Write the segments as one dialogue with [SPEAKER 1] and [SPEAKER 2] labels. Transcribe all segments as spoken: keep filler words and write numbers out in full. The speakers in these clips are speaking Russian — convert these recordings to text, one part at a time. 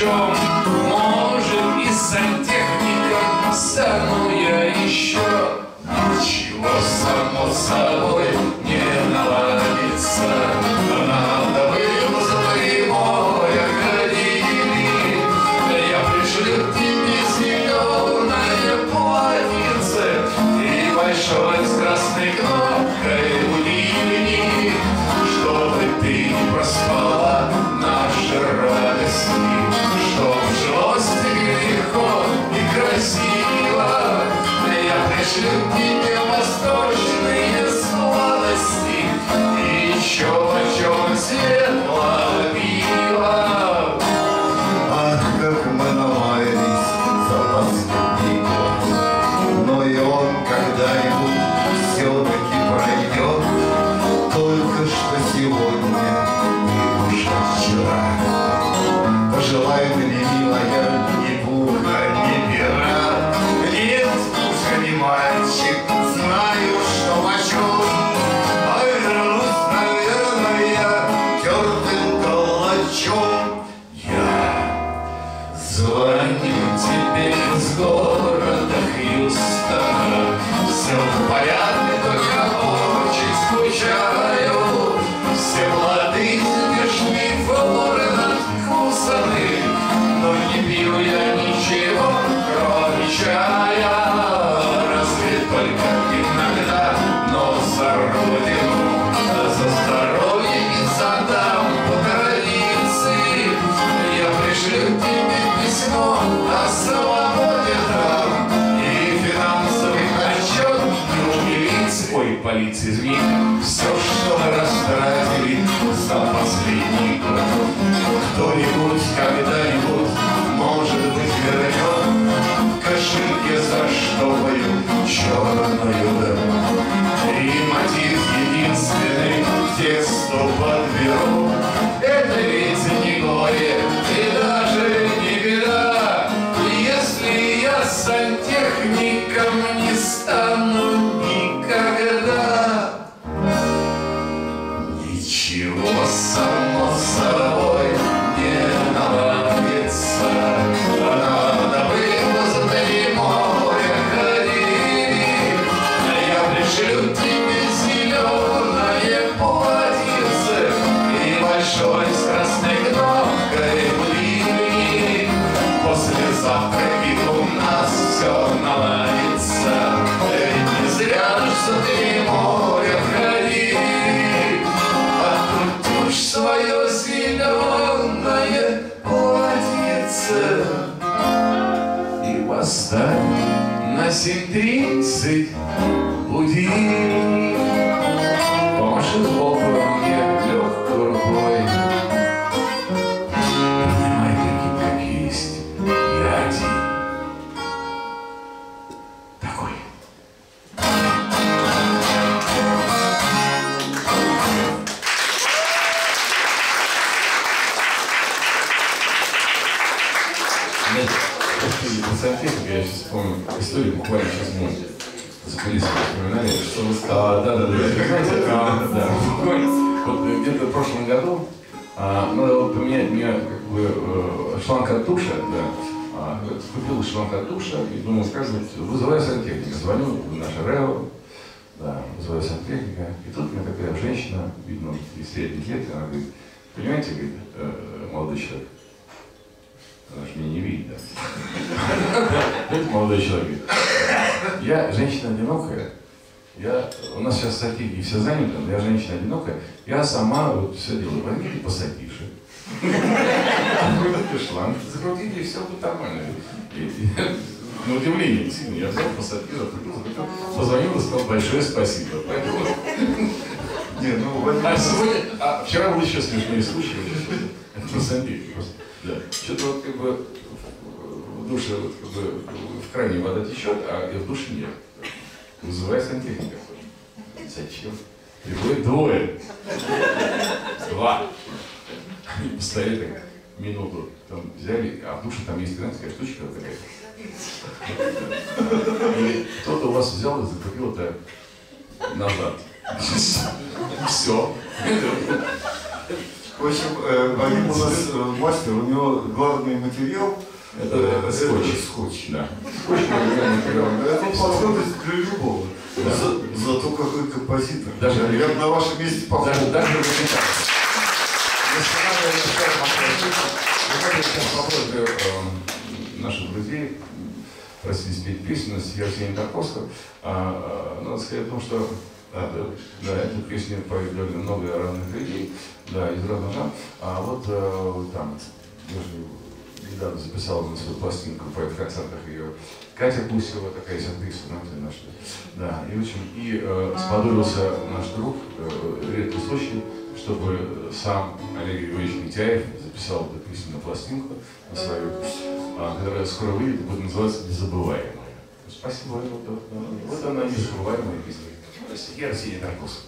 [SPEAKER 1] врачом, может и сантехником стану я еще. Ничего само собой не наладится, надо было за тобой ходили. Я пришлю тебе зеленое платьице и большой с красной кнопкой будильник, чтобы ты не проспала наши радости, чтоб жилось тебе легко и красиво. Я пришлю тебе восточные сладости и еще почем светлое пиво.
[SPEAKER 2] Ах, как мы намаялись за последний год, но и он когда-нибудь все-таки пройдет. Только что сегодня и уж вчера. Пожелай мне, милая, ни пуха, ни пера. Нет, уже не мальчик, знаю, что почем. Ай, вернусь, наверное, тертым калачом.
[SPEAKER 1] Я звоню тебе из города Хьюстона, все в порядке, только очень скучаю. Все плоды смешные флоры надкусаны, но не пью я ничего, кроме чая. Разве только иногда, но за родину, за здоровье и за дам по традиции. Я пришлю тебе письмо о свободе там и финансовый отчет не милиции. Ой, полиция, извини, все, что мы растратили за последний год, кто-нибудь когда-нибудь, может быть, вернет в кошельке заштопаю черную дыру. И мотив единственный к тексту подберу. Это ведь не горе и даже не беда, если я сантехником не стану никогда. Ничего само собой не наладится, надо было за тобой море ходили. Я пришлю тебе зеленое платьице и большой с красной кнопкой будильник. Послезавтра и у нас все наладится, ведь не зря ж за тобой море ходили. Открутишь свое зеленое платьице и поставь на семь тридцать будильник. Помаши сбоку мне легкой рукой, понимай, таким, как есть, я один такой.
[SPEAKER 3] Сантехника, я сейчас помню историю, буквально сейчас мы за кулисами вспоминали, что вы сказали. Да, да, да, знаете, а, да, буквально, вот где-то в прошлом году а, надо было поменять мне как бы шланг от душа, да, а, купил шланг от душа и думал сказать, вызываю сантехника, звоню в наше РЭО, да, вызываю сантехника, и тут мне такая женщина, видно, из средних лет, она говорит, понимаете, говорит, э, молодой человек, она же меня не видит, да. Это молодой человек. Я женщина одинокая. Я, у нас сейчас сантехники все заняты, но я женщина одинокая. Я сама вот все делаю. Возьмите пассатижи. Открутите шланг, закрутите, и все будет нормально. На удивление, действительно, я взял пассатижи, открутил, закрутил, позвонил и сказал большое спасибо. Поэтому... Нет, ну, а сегодня... А вчера был еще смешной случай. Это на сантехнике просто. Да. Что-то вот как бы в душе вот, как бы, в кране вода течет, а в душе нет. Вызывай сантехника. Зачем? Приходит двое. Два. Они постояли так минуту, там взяли, а в душе там есть такая штучка такая. И кто-то у вас взял и закрепил это назад. Все.
[SPEAKER 2] В общем, э, Вадим у нас э, мастер, у него главный материал
[SPEAKER 3] Это,
[SPEAKER 2] э,
[SPEAKER 3] это скотч.
[SPEAKER 2] это скотч.
[SPEAKER 3] Да. Скотч материал.
[SPEAKER 2] Это подходит для любого.
[SPEAKER 3] Да.
[SPEAKER 2] За, зато какой композитор.
[SPEAKER 3] Даже
[SPEAKER 2] я бы на вашем месте похож.
[SPEAKER 3] Даже, даже если надо я сейчас попробую э, наших друзей просили спеть песню с Арсением Тарковским. А, а, надо сказать о том, что да, да, да, эту песню поют довольно много разных людей, да, из разных жанров. А вот э, там, я же недавно записал на свою пластинку, поет в концертах ее Катя Гусева, такая есть актриса, знаете, наша. Да, и в общем, и э, сподобился наш друг, э, редкий случай, чтобы сам Олег Григорьевич Митяев записал эту песню на пластинку, на свою, а, которая скоро выйдет, будет называться «Незабываемая». Спасибо, вот, вот, вот она, незабываемая песня. Я Арсений Тарковский.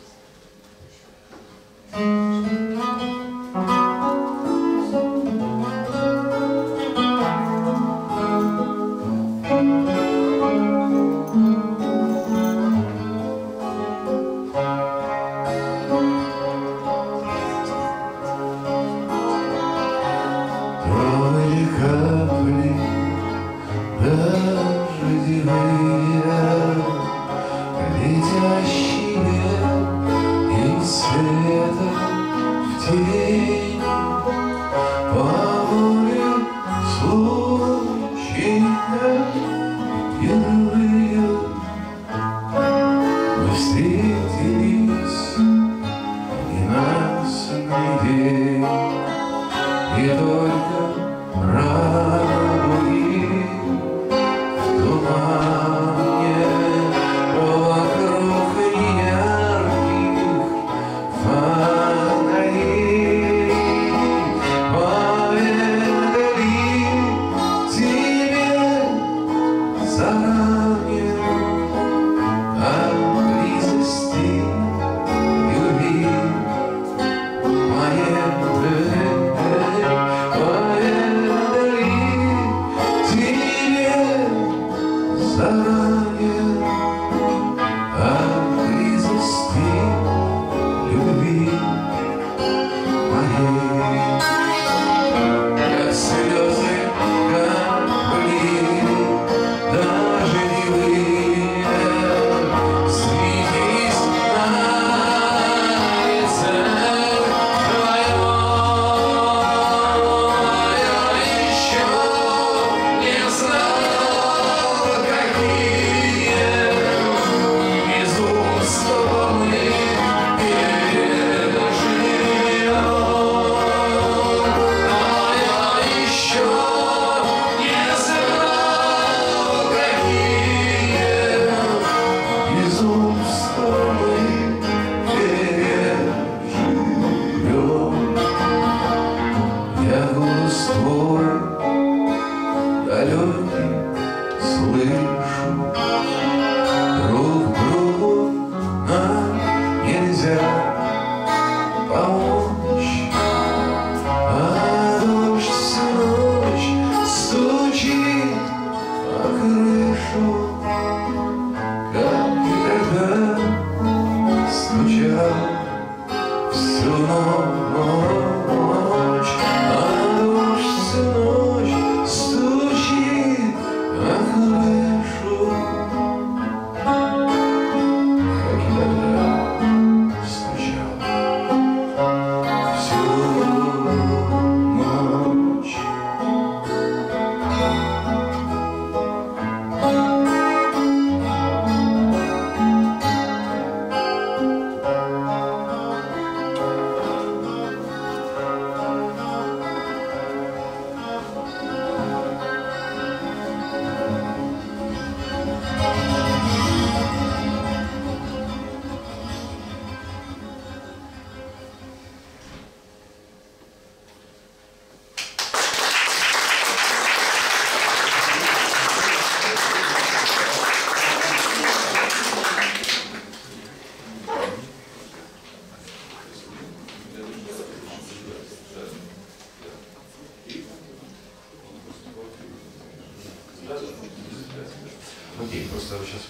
[SPEAKER 3] Окей, просто сейчас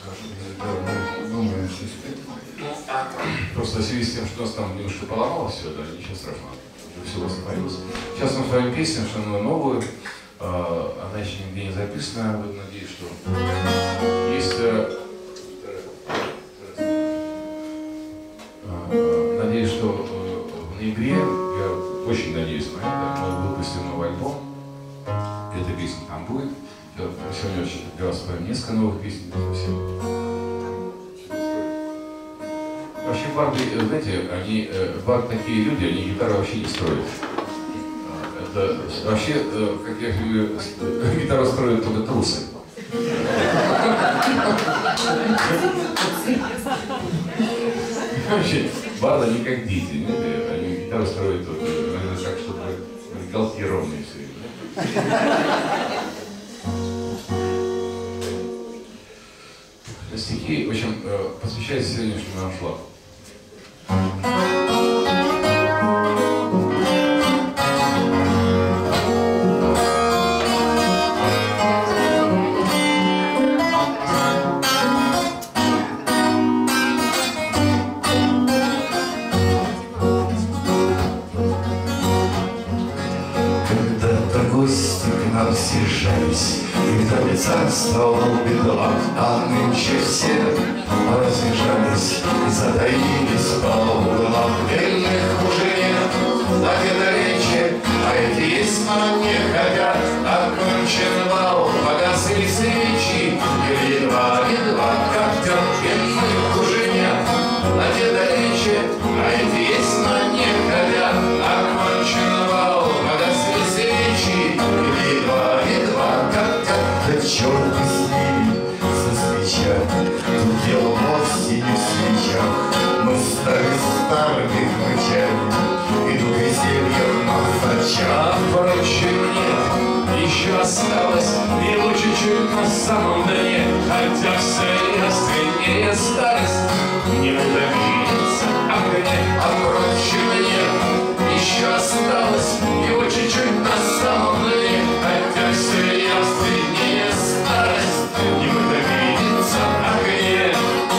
[SPEAKER 3] скажу. Просто в связи с тем, что у нас там немножко поломалось все, да, ничего страшного. уже все восстановилось. Сейчас мы споем песню совершенно новую, она еще нигде не записана, вот, надеюсь, что есть... Надеюсь, что в ноябре, я очень надеюсь на это, мы выпустим новый альбом. Эта песня там будет. Сегодня очень для вас споем несколько новых песен. Вообще барды, знаете, они, барды такие люди, они гитару вообще не строят. Это вообще, как я говорю, гитару строят только трусы. Вообще, барды они как дети, они гитару строят так, чтобы голки ровные все время. Стихи, в общем, посвящаются сегодняшнему аншлагу.
[SPEAKER 1] Съезжались, когда царствовал бедла, а нынче все разбежались и затаились по углам. Бедных уже нет, так это речи, а эти есть, но не хотят. Окончен бал, погасли свечи, и едва-едва как-то бедных уже нет, так это речи, а эти есть, но не хотят. Окончен бал, погасли свечи, и едва-едва как-то. Да черт бы с ними, со свечами, тут дело вовсе не в свечах. Мы стали старыми хмычами, идут веселье в нас очах.
[SPEAKER 3] А впрочем нет, еще осталось его чуть-чуть на самом дне, хотя все яственнее старость не удавится огне.
[SPEAKER 1] А впрочем нет, еще осталось его чуть-чуть на самом дне, хотя все яственнее старость не удавится огне.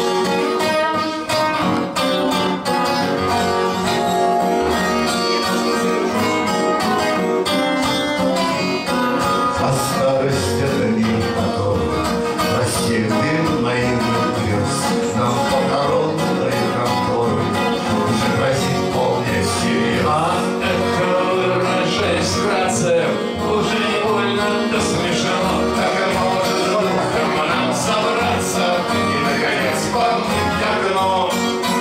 [SPEAKER 1] А старость это мир, который рассеян наивных грез. Нам похоронной конторы уже грозит полная серьез.
[SPEAKER 3] А это выражаясь вкратце, уже невольно до смешно.
[SPEAKER 1] Так и может духом нам собраться и, наконец, помнить окно.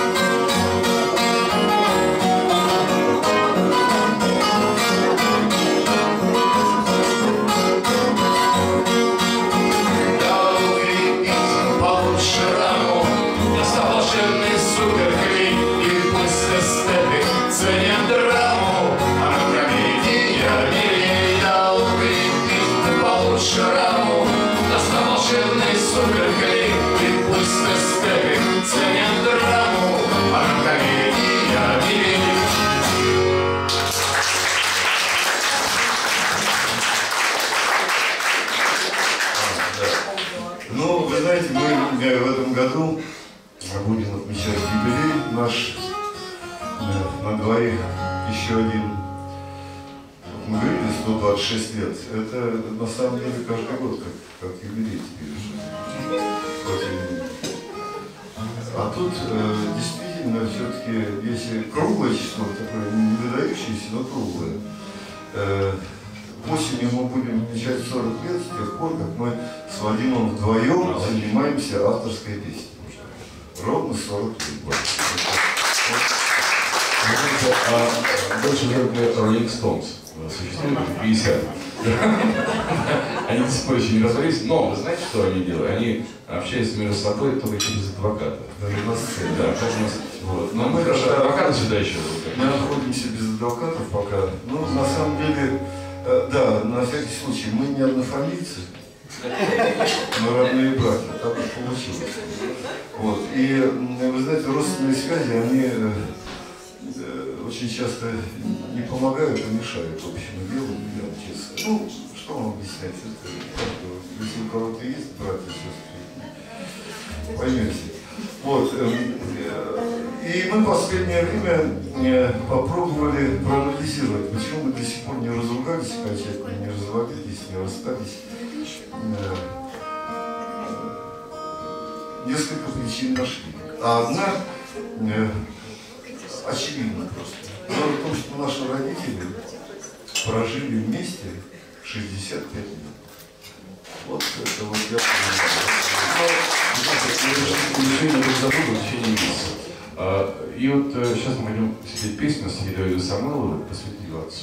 [SPEAKER 3] Суперклей и пусть эстетик ценят драму, а на комедия милей дал крепить получше раму. Достал волшебный суперклей и пусть эстетик ценят драму, а на комедия милей.
[SPEAKER 2] Ну, вы знаете, мы э, в этом году будем отмечать юбилей наш, э, на двоих еще один. Мы говорили сто двадцать шесть лет. Это на самом деле каждый год как, как юбилей теперь уже. Очень. А тут э, действительно все-таки, если круглое число, такое не выдающееся, но круглое. Э, Осенью мы будем отмечать сорок лет с тех пор, как мы с Вадимом вдвоем занимаемся авторской песней. Ровно сорок лет.
[SPEAKER 3] А больше уже Rolling Stones существует пятьдесят. Они до сих пор еще не разобрались, но вы знаете, что они делают? Они общаются между собой только через адвоката.
[SPEAKER 2] Даже на сцене.
[SPEAKER 3] Да, как у нас. Вот. Но мы даже адвокаты сюда еще.
[SPEAKER 2] Мы находимся без адвокатов пока. Ну, на самом деле, э, да, на всякий случай, мы не однофамильцы, мы родные братья, так уж получилось. Вот. И вы знаете, родственные связи, они э, э, очень часто не помогают, а мешают общему делу, я вам честно. Ну, что вам объяснять? Это, если у кого-то есть братья и сестры, поймете. Вот. И мы в последнее время попробовали проанализировать, почему мы до сих пор не разругались окончательно, не разводились, не расстались. Несколько причин нашли. А одна очевидна просто. Дело в том, что наши родители прожили вместе шестьдесят пять лет. Вот это вот я
[SPEAKER 3] Движение друг за другом в течение месяца. И вот сейчас мы будем спеть песню с Едой Самойловой «Посвятить отцу».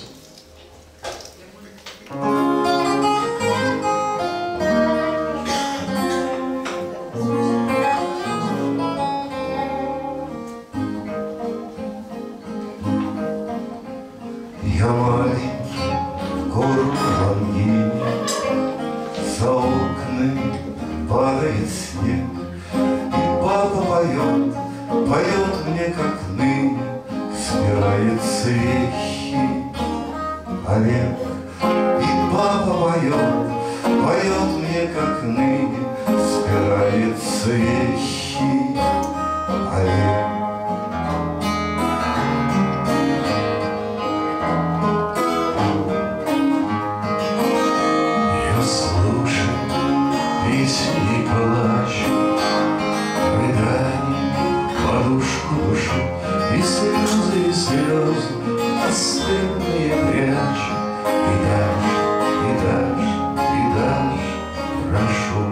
[SPEAKER 1] Я маленький город в Ангине, за окнами падает снег, и папа поет, поет мне, как ныне собирает свечи Олег. И папа поет, поет мне, как ныне собирает свечи Олег. Песни плачу, рыдание, подушку душу, и слезы, и слезы остынные прячу, и дальше, и дальше, и дальше прошу.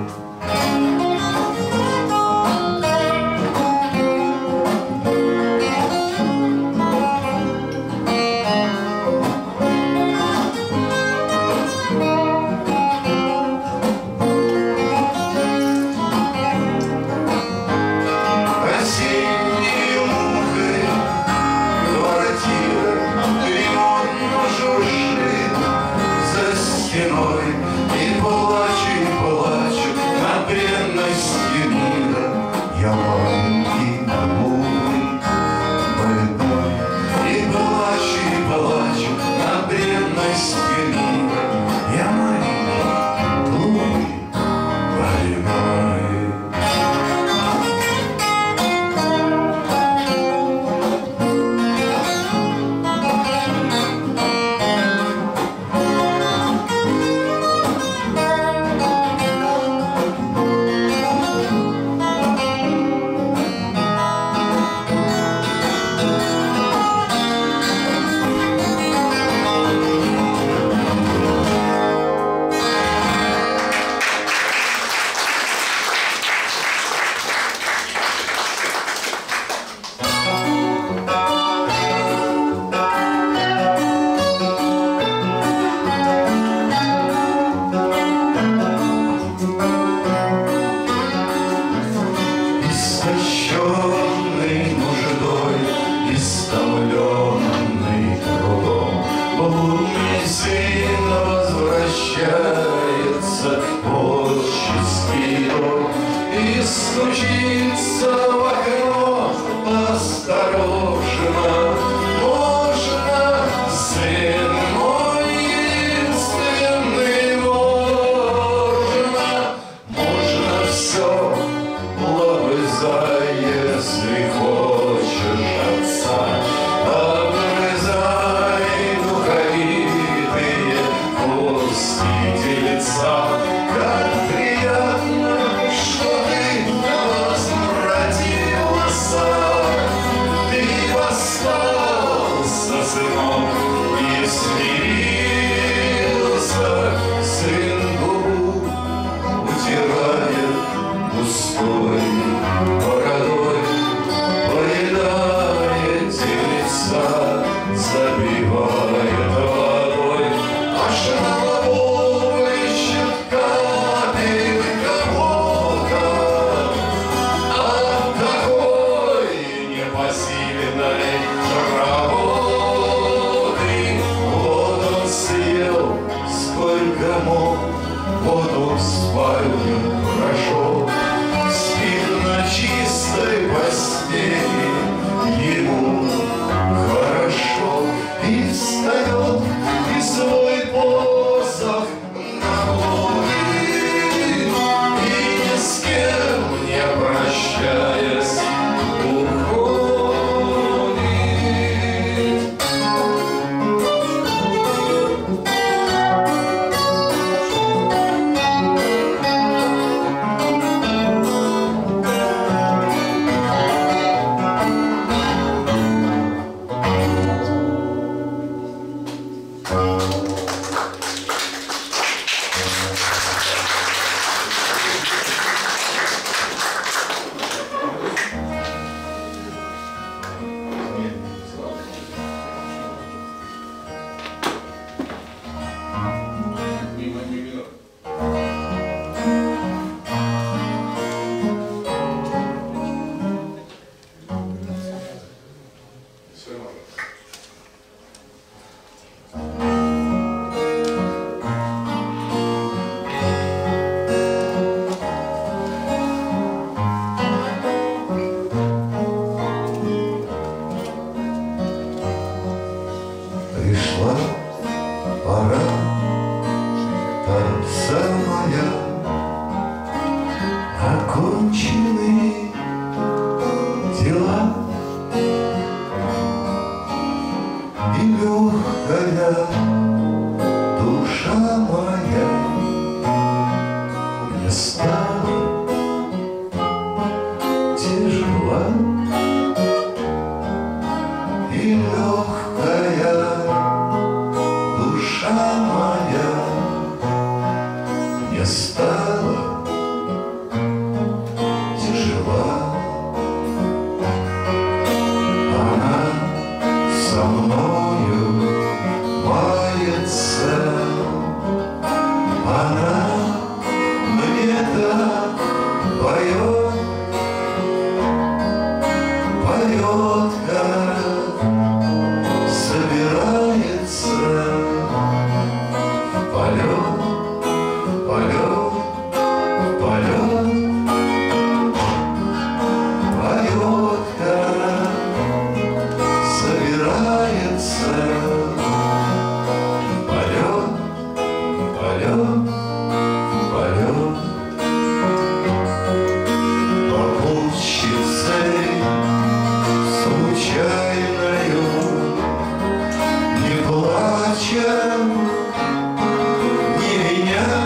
[SPEAKER 1] И плачу, и плачу на бренности мира. Я маленький, глупый, больной. И плачу, и плачу на бренности мира. Я маленький, глупый, больной. Истощенный нуждой, истомленный трудом, блудный сын возвращается в отческий дом и стучится в окно осторожно. Можно, сын мой единственный, можно, можно все. Если хочешь отца, обрезай духовитые кости тельца. Как приятно, что ты возвратился, ты восстался, сынок, и смирился. Сын губу утирает густой бородой, поедает телеса, забивает водой, аж на лбу блещет капелька пота от такой непосильной работы. Вот он съел сколько мог, вот он в спальню прошел, спит на чистой постели, ему хорошо, и встает, и свой посох наклонит, и ни с кем не прощаясь сердце моя, окончены дела, и легкая душа моя мне стала тяжела, и легкая душа моя мне стала тяжела. Она со мною мается, она мне так поет, поет, как собирается в полет, полет, полет, поет, как собирается в полет, полет, полет. Попутчицей случайною, не плача, не виня,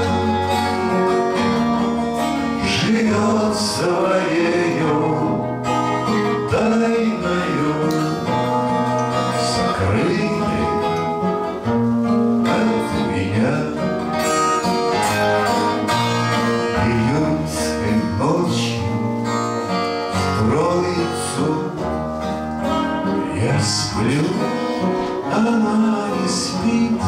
[SPEAKER 1] живет своею тайною, сокрытой от меня. Июньской ночью в Троицу я сплю, она не спит,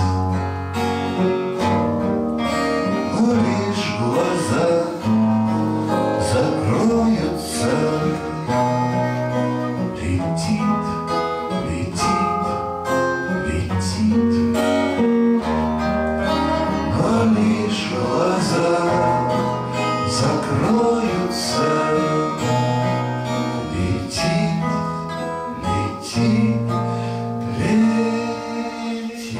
[SPEAKER 1] но лишь глаза закроются. Летит, летит, летит, но лишь глаза закроются. Летит, летит, летит.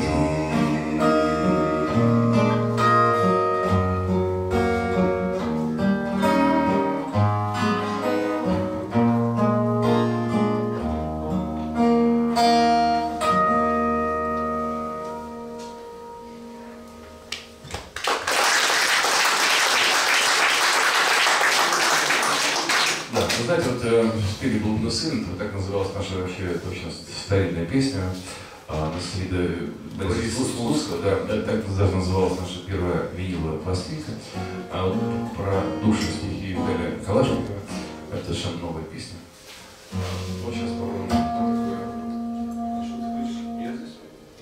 [SPEAKER 3] Да, вы знаете, вот э, «Спели блудный сын», это так называлась наша вообще точно старинная песня. А, на среде Бориса Слуцкого, да, это так даже называлась наша первая виниловая пластинка. А вот про душу стихи Виталия Калашникова, это совершенно новая песня. Вот сейчас попробуем, что такое. Что ты слышишь? Я здесь?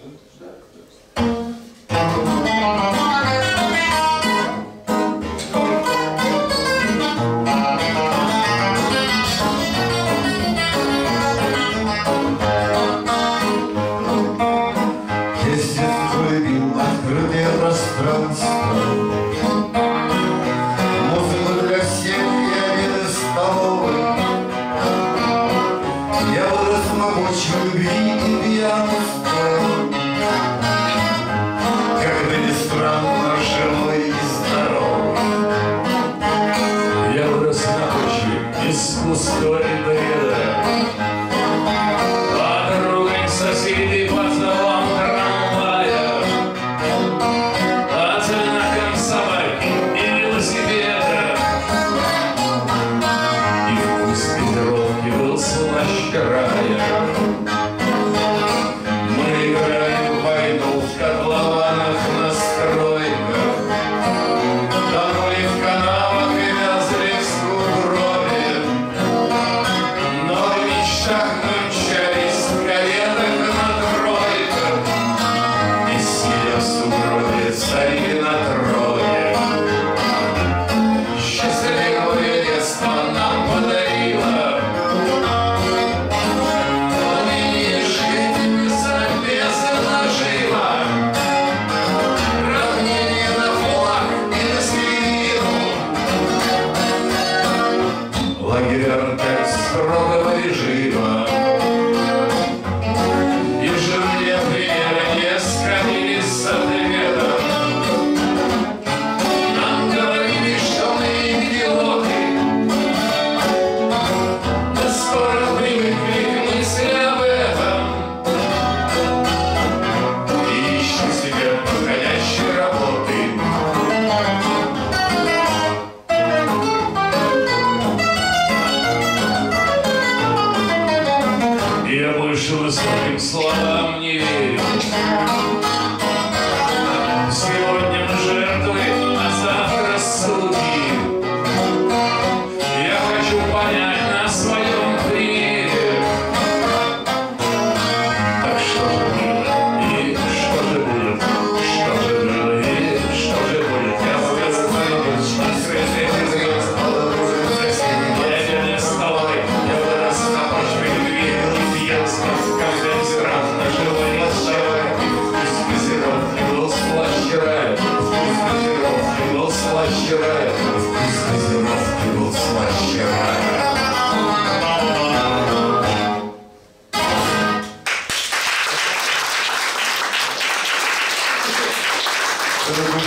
[SPEAKER 1] Открытое пространство, музыку для всех и обеды столовой. Я вырос могучей любви и пьянства, как бы ни странно, живой и здоровый.
[SPEAKER 3] Я вырос на почве искусства и бреда, подругой соседей по залам трамвая, оттенком собаки и велосипеда. И вкус петровки был слаще края. Мы играли в войну в котлованах на стройках, тонули в канавах и вязли в сугробе.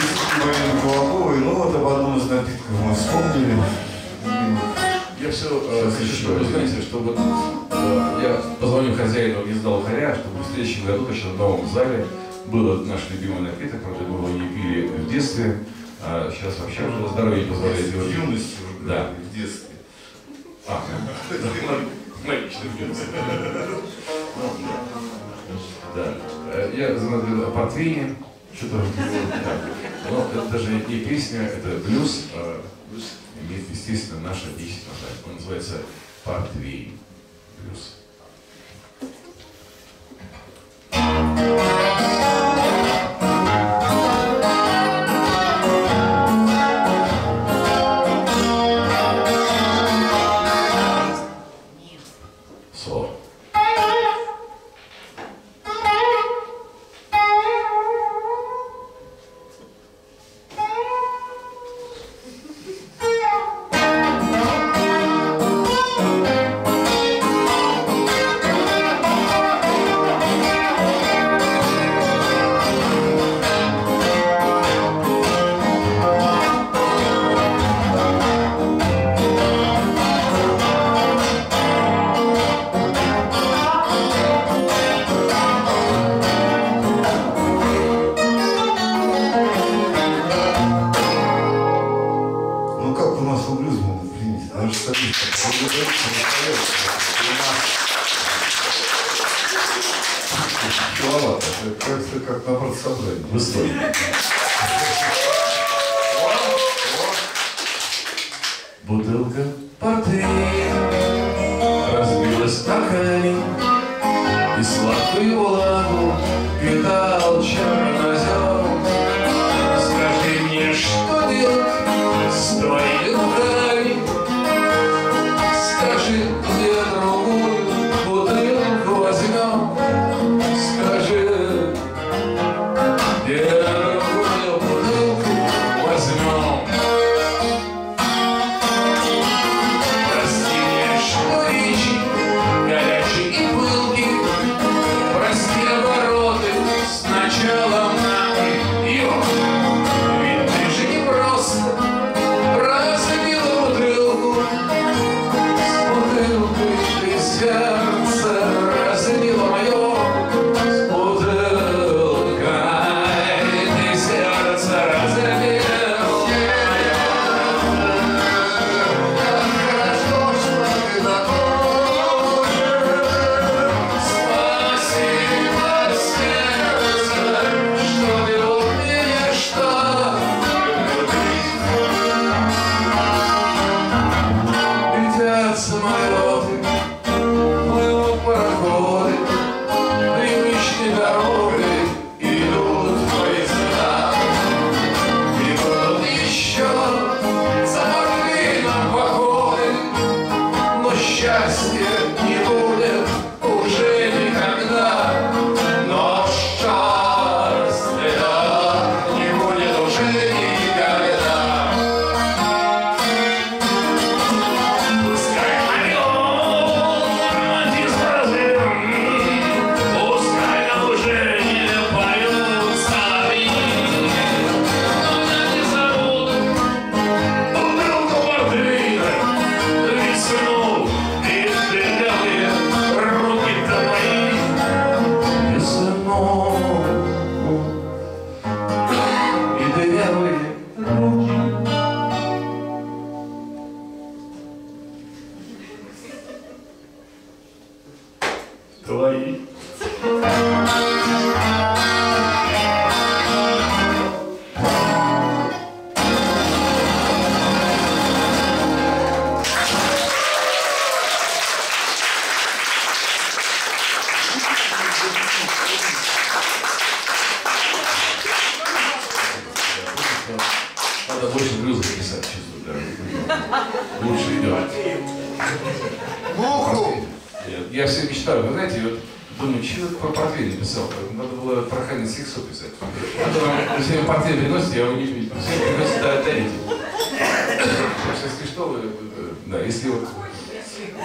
[SPEAKER 2] Марины Кулаковой. Ну вот об одном из напитков мы вспомнили.
[SPEAKER 3] Я все э, хочу, чтобы вы знаете, что вот э, я позвоню хозяину гнезда Лохаря, чтобы в следующем году точно в новом зале был наш любимый напиток, правда, мы его не пили в детстве, а сейчас вообще уже здоровье позволяет делать.
[SPEAKER 2] В юности уже,
[SPEAKER 3] да.
[SPEAKER 2] В детстве.
[SPEAKER 3] А, логично, в детстве. Да. Я знаю о портвейне, что-то но это даже не песня, это блюз, а имеет, естественно, наше отечественное название. Он называется «Портвейн блюз». Соло.
[SPEAKER 2] Киловатт, это кажется, как на партсобрании.
[SPEAKER 3] В истории. Бутылка портвейна разбилась о камень, и сладкую влагу питал чернозем. Скажи мне, что делать с твоими руками? Скажи, где другую бутылку возьмем? Скажи, где другую бутылку возьмем? Прости мне, что речи горячие и пылкие, прости обороты с началом на ее. Ведь ты же не просто разбила бутылку, с бутылкой ты сердце разбила мое. Самолеты, плывут пароходы, привычной дорогой идут поезда. И будут еще за портвейном походы, но счастья не будет уже никогда. Но счастья не будет уже никогда. Твои. Надо больше блюзов писать, чувствую, да. Лучше идет.
[SPEAKER 2] Муху!
[SPEAKER 3] Я все мечтаю, вы знаете, вот думаю, что я про портвейн написал? Надо было про Ханин Сиксу писать. Надо вам, если мне портвейн приносите, я его не пью. Все приносите, да, дарите. Если что, вы, да, если вот...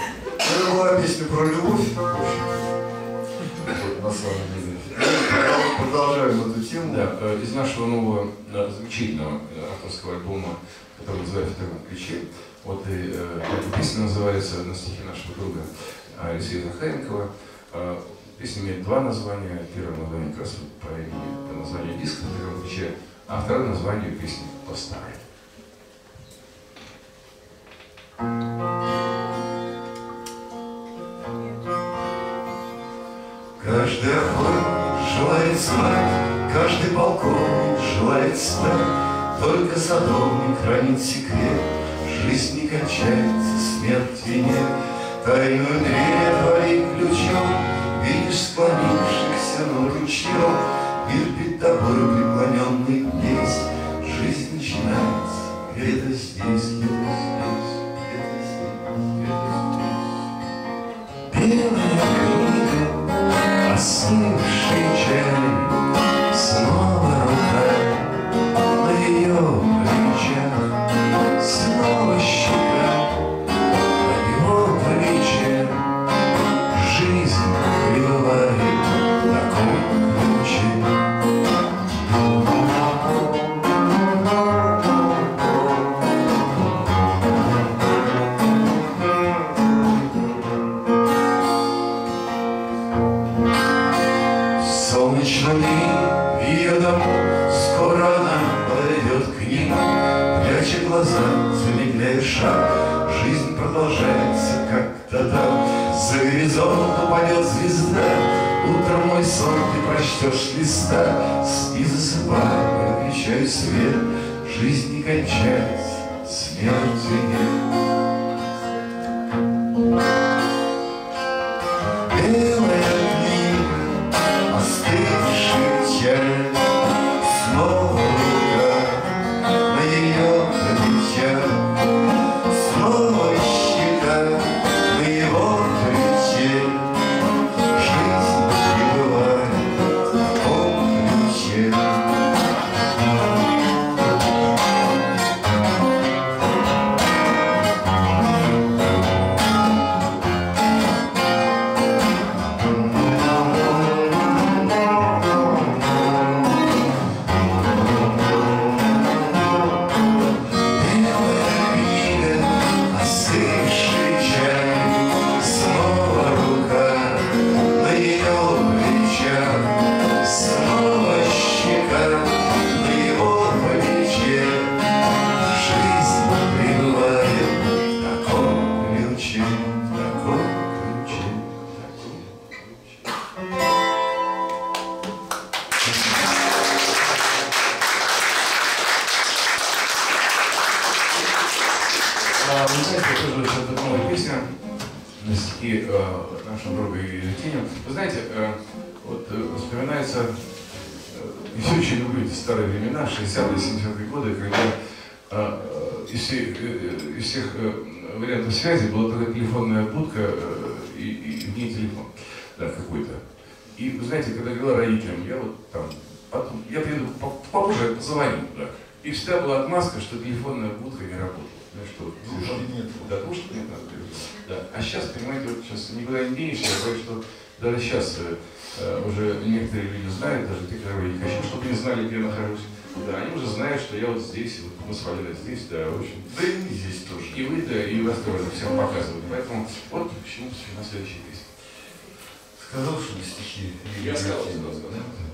[SPEAKER 2] Это была песня про любовь. Вот, на самом деле. продолжаем эту тему.
[SPEAKER 3] Да, из нашего нового замечательного авторского альбома, который называется «В таком ключе». Вот и э, эта песня называется на стихи нашего друга Алексея Захаренкова. Э, песня имеет два названия. Первое название как раз по имени, по названию диска «В таком ключе», а второе название песни «По-старой».
[SPEAKER 1] Каждый охотник желает знать, каждый полковник желает стать, только садовник хранит секрет, жизнь не кончается, смерти нет. Тайную дверь отвори ключом, видишь склонившихся над ручьем, мир перед тобой преклоненный здесь, жизнь начинается где-то здесь, где-то здесь, где-то здесь, где-то здесь. Белая книга, остывший чай, снова рука на ее плечах, снова щека на его плече. Жизнь пребывает в таком ключе. Солнечный день, ее домой, скоро она подойдет к ним, пряча глаза, замедляя шаг. Жизнь продолжается, как тогда. За горизонт упадет звезда, утром мой сон ты прочтешь листа. Спи, засыпай, выключай свет, жизнь не кончается, смерти нет. Белая книга, остывший чай, снова рука на ее плечах, снова щека на его плече. Жизнь пребывает в таком ключе.
[SPEAKER 3] Вы знаете, тоже это новая песня на стихи э, нашего друга Евгения. Вы знаете, э, вот э, вспоминается, э, я очень люблю эти старые времена, шестидесятые, семидесятые годы, когда э, из, всех, э, из всех э, вариантов связи была только телефонная будка э, и, и в ней телефон, да, какой-то. И вы знаете, когда говорила родителям, я вот там, потом, я приеду попозже, позвоню, да. И всегда была отмазка, что телефонная будка не работала. Что,
[SPEAKER 2] Дружки нет.
[SPEAKER 3] Да, дружки нет. Да. А сейчас, понимаете, вот сейчас никуда не денешься, я говорю, что даже сейчас э, уже некоторые люди знают, даже те, которые не хочу, чтобы не знали, где я нахожусь. Да, они уже знают, что я вот здесь, вот мы с вами здесь, да, в общем.
[SPEAKER 2] Да и мы здесь тоже.
[SPEAKER 3] И вы, да, и вас тоже всем показывают. Поэтому вот почему на следующей песне.
[SPEAKER 2] Сказал, что стихи.
[SPEAKER 3] Я сказал, что сказал.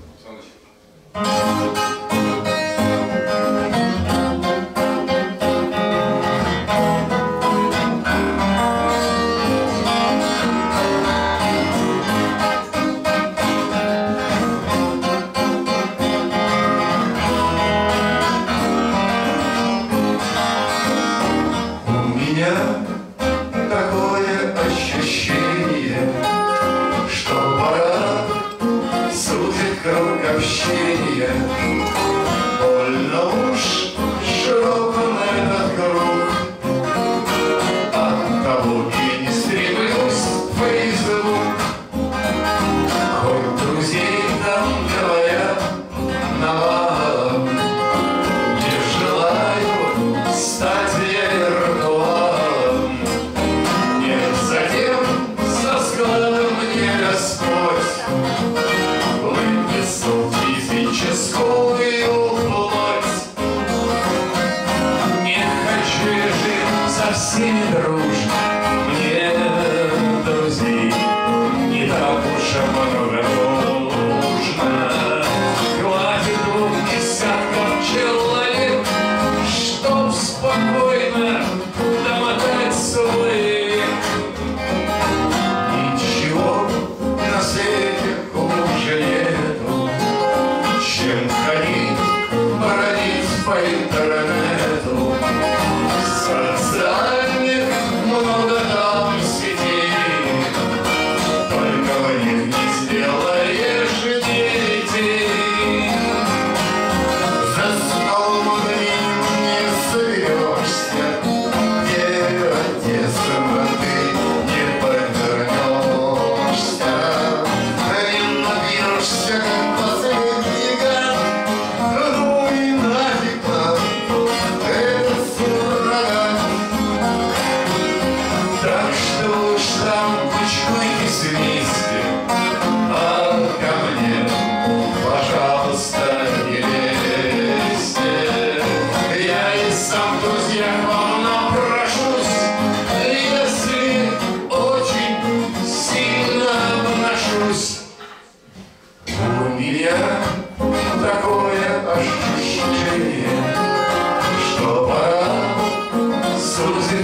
[SPEAKER 1] Такое ощущение, что пора сузить круг общения.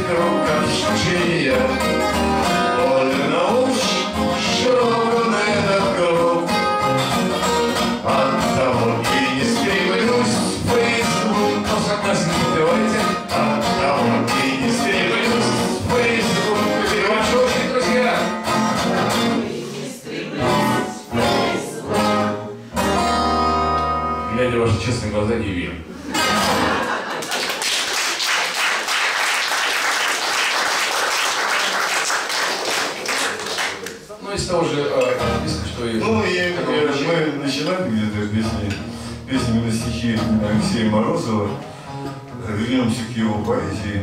[SPEAKER 1] круг общения. Больно уж широк этот круг. Оттого и не стремлюсь в Facebook.
[SPEAKER 3] Ну, согласен, давайте.
[SPEAKER 1] Оттого и не стремлюсь в Facebook.
[SPEAKER 3] Перевожу, друзья. Глядя в ваши честные глаза, не верю. Ну, из того же э, диска, что и...
[SPEAKER 2] Ну, я, я, мы начинали где-то песни, песнями на стихи Алексея Морозова. Вернемся к его поэзии.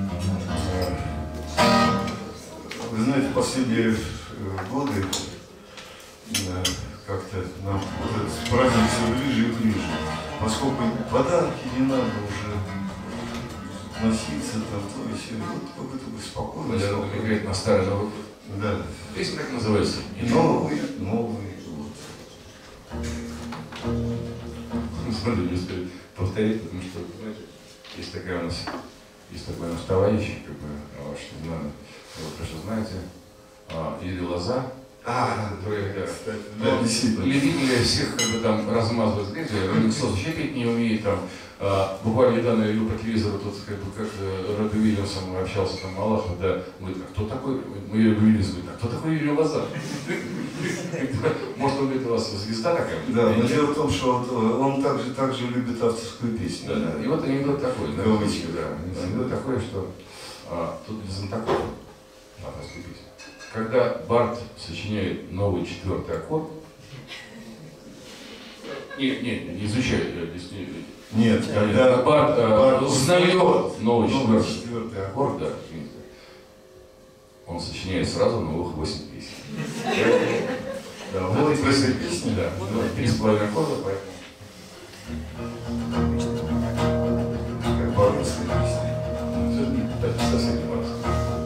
[SPEAKER 2] Вы знаете, последние годы как-то нам вот этот праздник все ближе и ближе. Поскольку подарки не надо уже носиться, там, то и все. Вот какой-то спокойно.
[SPEAKER 3] Это намекает на старый Новый год.
[SPEAKER 2] Да.
[SPEAKER 3] Песня так называется.
[SPEAKER 2] И новый, новый год.
[SPEAKER 3] Смотри, не успею повторить, потому что, знаете, есть такая у нас, есть такой у нас товарищ, как бы, что, наверное, вы хорошо знаете, Юрий Лоза.
[SPEAKER 2] А,
[SPEAKER 3] которые, да,
[SPEAKER 2] кстати,
[SPEAKER 3] да,
[SPEAKER 2] да, действительно.
[SPEAKER 3] любители всех как бы там размазывать, знаете, никто вообще петь не умеет, там, а, буквально недавно я видел по телевизору, тут как бы как Робби Уильямсом общался, там, Малахов, да, говорит, а кто такой, мы Робби Уильямс, говорит, а кто такой Юрий Лоза? Может, он говорит, у вас звезда такая?
[SPEAKER 2] Да, но дело в том, что он также, также любит авторскую песню.
[SPEAKER 3] Да, да. И вот анекдот такой, да,
[SPEAKER 2] Галочка,
[SPEAKER 3] да, анекдот такой, что а, тут без Антакова авторскую песню. Когда Барт сочиняет новый четвертый аккорд, нет, нет, не изучает, не,
[SPEAKER 2] Нет, когда
[SPEAKER 3] Барт,
[SPEAKER 2] Барт
[SPEAKER 3] узнает новый
[SPEAKER 2] новый
[SPEAKER 3] четвертый,
[SPEAKER 2] четвертый
[SPEAKER 3] аккорд, да, он сочиняет сразу новых восемь песен.
[SPEAKER 2] Да, вот в этой песне,
[SPEAKER 3] да, ну, три с половиной аккорда, поэтому.
[SPEAKER 2] как бардовская песня.
[SPEAKER 3] Это совсем не важно.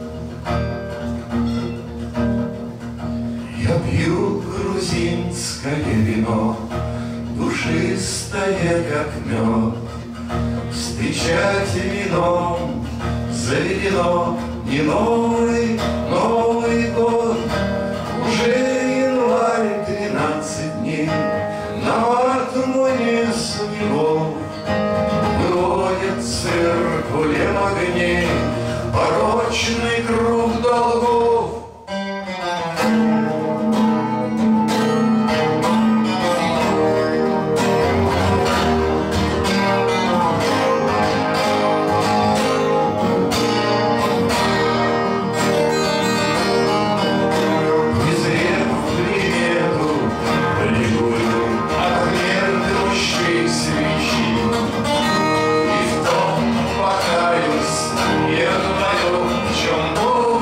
[SPEAKER 1] Я пью грузинское вино, душистое, как мед. Встречать вином заведено не новый, Новый год. Уже январь, тринадцать дней, на март мой не свело. Выводит циркулем огней порочный круг долгов. Свечи, и в том покаюсь, я знаю, в чем Бог.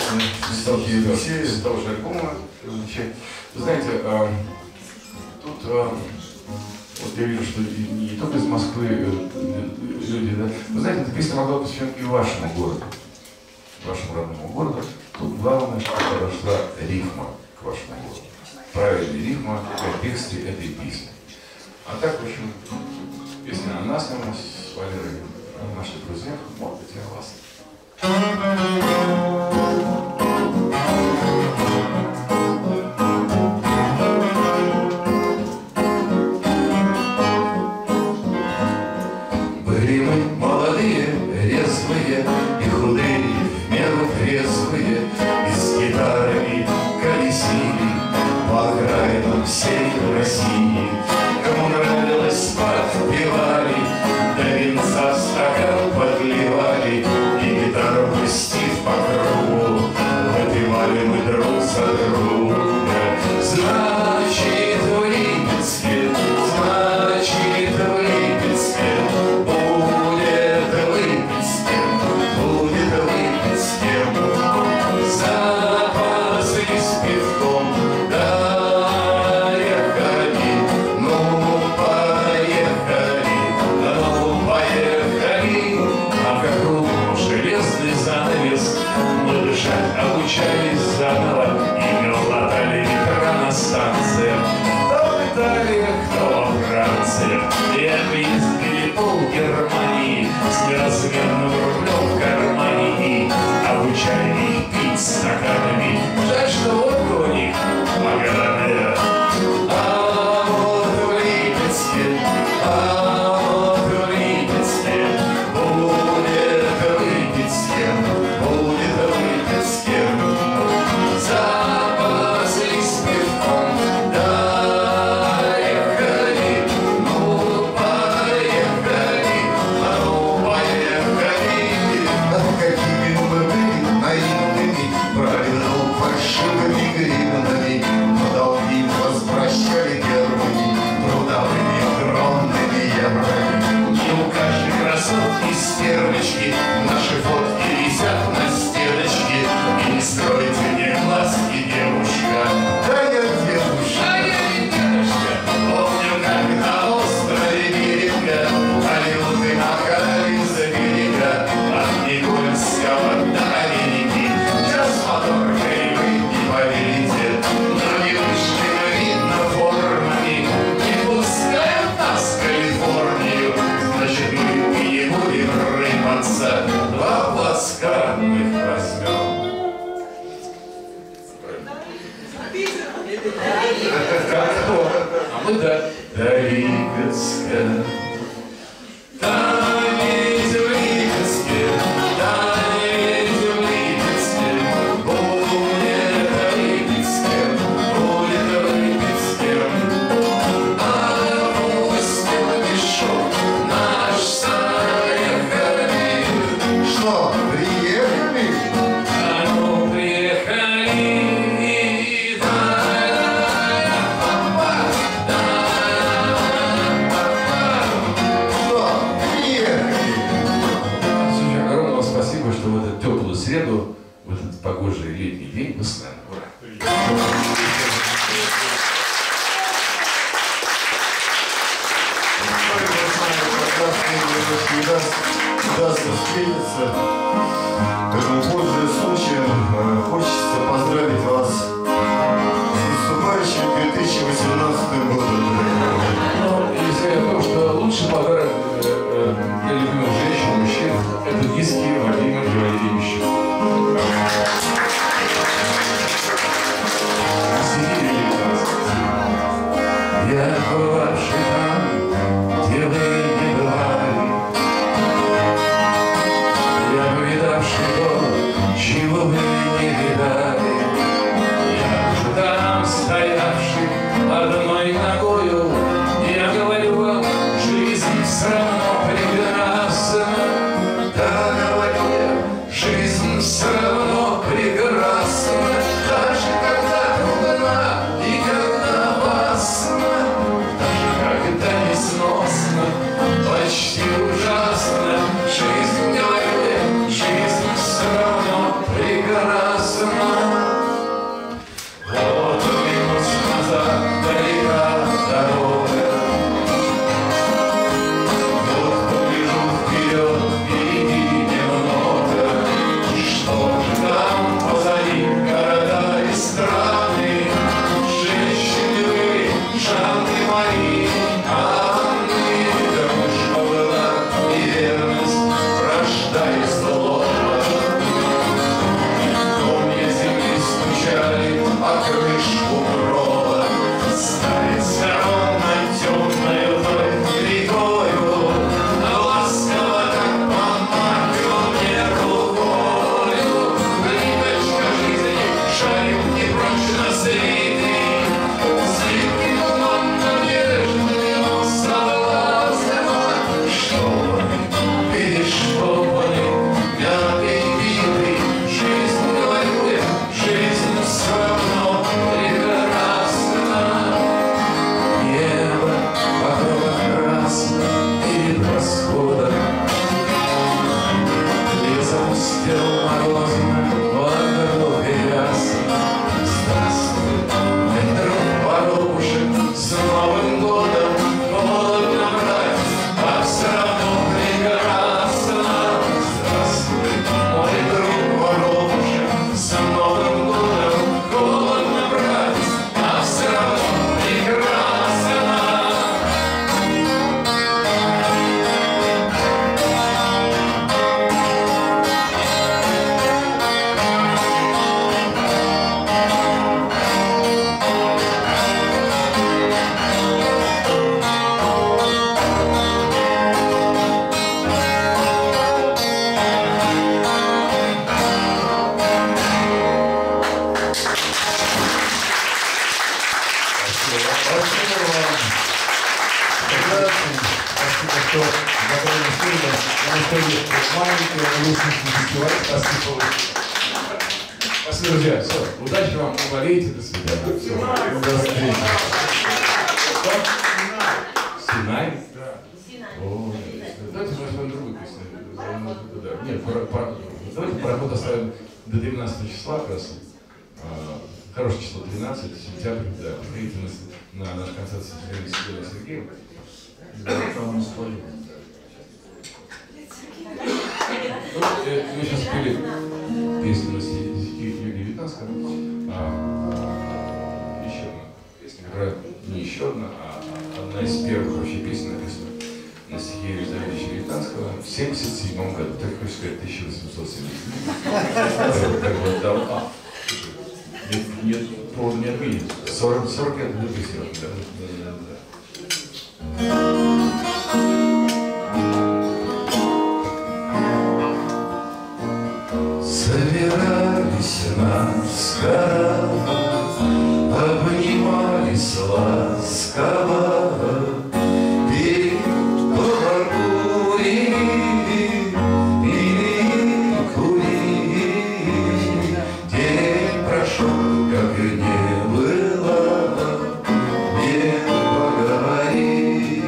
[SPEAKER 2] конечно, высокие Елисея,
[SPEAKER 3] с того же альбома. Вы знаете, э, тут э, вот я вижу, что и, не только из Москвы э, люди, да. Вы знаете, эта песня могла быть посвящена и вашему городу, вашему родному городу. Тут главное, что подошла рифма к вашему городу. Правильная рифма в тексте этой песни. А так, в общем, песня о нас, наверное, с Валерой, о наших друзьях, может быть, и о вас.
[SPEAKER 1] Были мы молодые, резвые и худые, в меру трезвые, и с гитарами колесили по окраинам всей России. Кому нравилось, подпевали, до венца стакан подливали, и гитару пустив по кругу, выпивали мы друг за друга. Значит, в Липецке, значит, в Липецке, будет в Липецке, будет в Липецке. Запаслись пивком, да ехали, ну поехали, ну поехали. А вокруг железный занавес, мы дышать обучались заново и глотали ветра на станциях. То в Италии, кто во Франции, и объездили пол Германии с неразменным рублем в кармане и обучали их пить стаканами. Жаль, что водка у них поганая. А вот в Липецке, а вот в Липецке, будет в Липецке, будет в Липецке. Запаслись пивком, да ехали, ну поехали, ну поехали.
[SPEAKER 2] А какими мы были наивными, брали долг фальшивыми гривнами, но долги возвращали первыми трудовыми огромными еврами.
[SPEAKER 1] И у каждой красотки стервочки наши фотки висят на стеночке. И не стройте мне глазки, девушка.
[SPEAKER 2] Да я девушка.
[SPEAKER 1] А я не девушка. Помню, как на острове Берега алюты махали за берега от Никольского до Америки. Сейчас моторкой вы не поверите, но не вышли мы, видно, формами. Не пускают нас в Калифорнию, значит, мы и не будем рыпаться, в обласканных возьмем.
[SPEAKER 3] Как кто? А мы да.
[SPEAKER 1] До Липецка, да ведь в Липецке, да ведь в Липецке, будет в Липецке, будет в Липецке. А пусть мешок наш заехали.
[SPEAKER 2] Что, приехали?
[SPEAKER 1] А ну приехали,
[SPEAKER 2] Что, приехали?
[SPEAKER 3] Слушай, огромное спасибо, что в эту теплую среду, в этот погожий летний день вы с нами. Ура!
[SPEAKER 2] Удастся встретиться. Поэтому, пользуясь случаем, э, хочется поздравить вас с наступающим две тысячи восемнадцатым годом.
[SPEAKER 3] Ну, если о том, что лучший подарок э, э, для любимых женщин, мужчин, это диски Владимира Владимировича.
[SPEAKER 1] я бывавший там, где вы не бывали, я повидавший то, чего вы не
[SPEAKER 3] отеле маленькая русский фестиваль. Спасибо. Спасибо, друзья. Все. Удачи вам. Не болейте. До свидания. Все. До встречи. Синай? О, давайте мы возьмем другую песню. Нет, давайте пароход оставим до двенадцатого числа как раз. Хорошее число тринадцать, сентябрь, да. Приходите на наш концерт с Сергеем Сергеем. Мы сейчас пели песню на стихи Юрия Витанского. Еще одна песня, которая не еще одна, а одна из первых вообще песен написана на стихи Юрия Давидовича Витанского в семьдесят седьмом году, так хочу сказать, тысяча восемьсот семьдесят седьмой. Так вот, давно. Нет, нет повода не отменить. сорок, сорок лет до песни. Да, да, да.
[SPEAKER 1] Собирались нас гора, обнимались ласково, пели по курили или курили. День прошел, как и не было, не поговорили.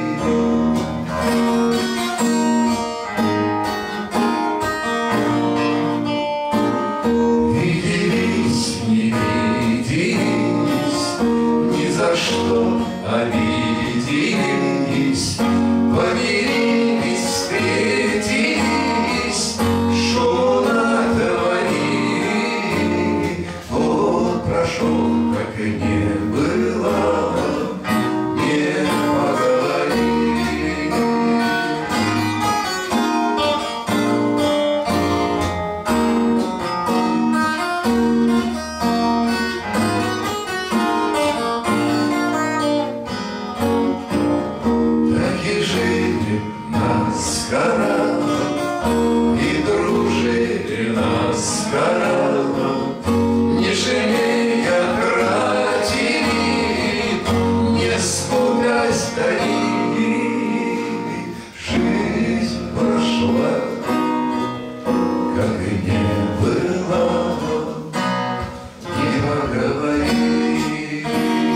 [SPEAKER 1] Виделись, не виделись, ни за что обиделись, помирились, встретились, шумно говорили. Год прошел, как и не было, не поговорили. Так и жили наскоро, и дружили наскоро, не жалея тратили, не скупясь дарили. Жизнь прошла, как и не было, не поговорили.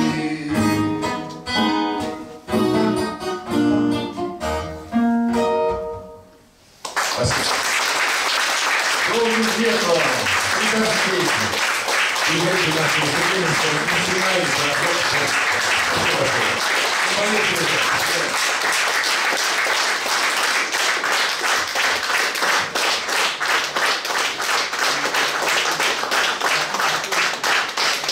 [SPEAKER 3] Спасибо.
[SPEAKER 2] Добрый вечер вам. И до встречи.
[SPEAKER 3] И дальше наши выступления начинаются. Спасибо большое. Спасибо.